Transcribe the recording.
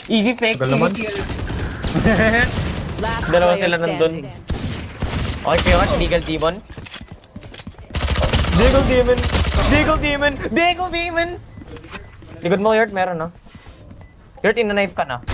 Easy fake, Tagal naman. easy kill. Last Dalawa player sila nandun. standing. Okay, kayo ka, Deagle Demon. Deagle Demon! Deagle Demon! Deagle Demon! Likod mo, Yurt, meron, no? Yurt, ina-knife ka na.